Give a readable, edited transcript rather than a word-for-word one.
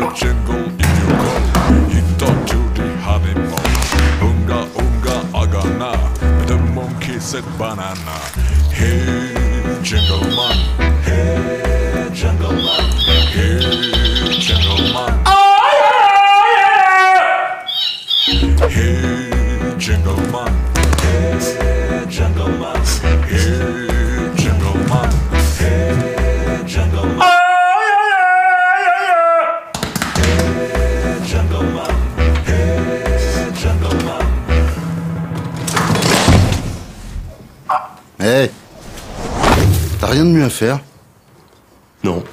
the jungle if you go. You talk to the animal. Unga unga agana. The monkey said banana. Hey, jungle man. Hey, jungle man. Hey, jungle man. Hey, jungle man. Hey, jungle man. Hey, jungle man. Hey, jungle man. Hey, jungle man. Hey, jungle man. Hé, t'as rien de mieux à faire? Non.